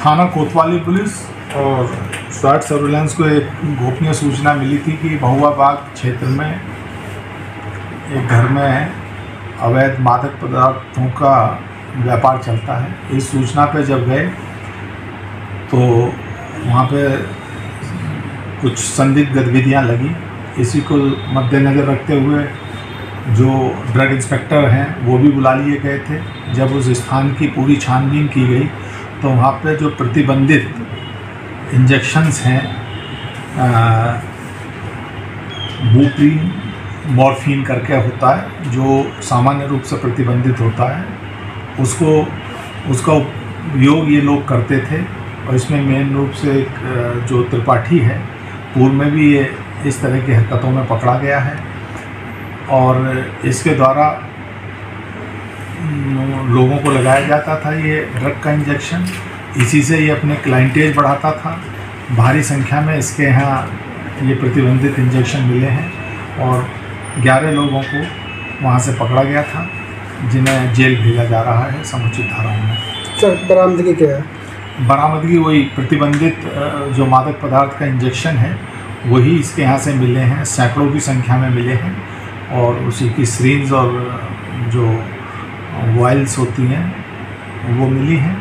थाना कोतवाली पुलिस और स्वाट सर्विलांस को एक गोपनीय सूचना मिली थी कि महुआ बाग क्षेत्र में एक घर में अवैध मादक पदार्थों का व्यापार चलता है। इस सूचना पे जब गए तो वहाँ पे कुछ संदिग्ध गतिविधियाँ लगी। इसी को मद्देनज़र रखते हुए जो ड्रग इंस्पेक्टर हैं वो भी बुला लिए गए थे। जब उस स्थान की पूरी छानबीन की गई तो वहाँ पे जो प्रतिबंधित इंजेक्शन्स हैं बुप्रीन मॉर्फिन करके होता है जो सामान्य रूप से प्रतिबंधित होता है, उसका उपयोग ये लोग करते थे। और इसमें मेन रूप से एक जो त्रिपाठी है पूर्व में भी ये इस तरह की हरकतों में पकड़ा गया है और इसके द्वारा लोगों को लगाया जाता था ये ड्रग का इंजेक्शन। इसी से ये अपने क्लाइंटेज बढ़ाता था। भारी संख्या में इसके यहाँ ये प्रतिबंधित इंजेक्शन मिले हैं और 11 लोगों को वहाँ से पकड़ा गया था जिन्हें जेल भेजा जा रहा है समुचित धाराओं में। सर बरामदगी क्या है? बरामदगी वही प्रतिबंधित जो मादक पदार्थ का इंजेक्शन है वही इसके यहाँ से मिले हैं, सैकड़ों की संख्या में मिले हैं और उसी की सीरीज और जो वाइल्स होती हैं वो मिली हैं।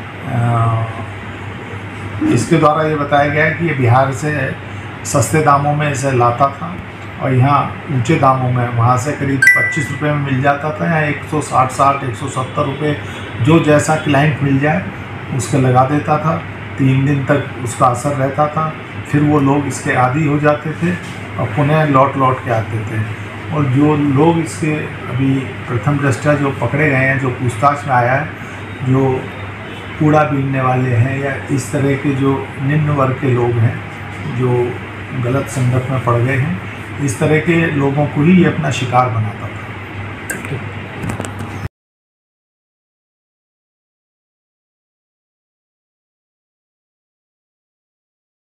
इसके द्वारा ये बताया गया है कि ये बिहार से सस्ते दामों में इसे लाता था और यहाँ ऊंचे दामों में वहाँ से करीब 25 रुपये में मिल जाता था, यहाँ 160 170 रुपये जो जैसा क्लाइंट मिल जाए उसके लगा देता था। 3 दिन तक उसका असर रहता था, फिर वो लोग इसके आदी हो जाते थे और पुनः लौट के आते थे। और जो लोग इसके अभी प्रथम दृष्टया जो पकड़े गए हैं, जो पूछताछ में आया है, जो कूड़ा बीनने वाले हैं या इस तरह के जो निम्न वर्ग के लोग हैं जो गलत संगत में पड़ गए हैं, इस तरह के लोगों को ही ये अपना शिकार बनाता था।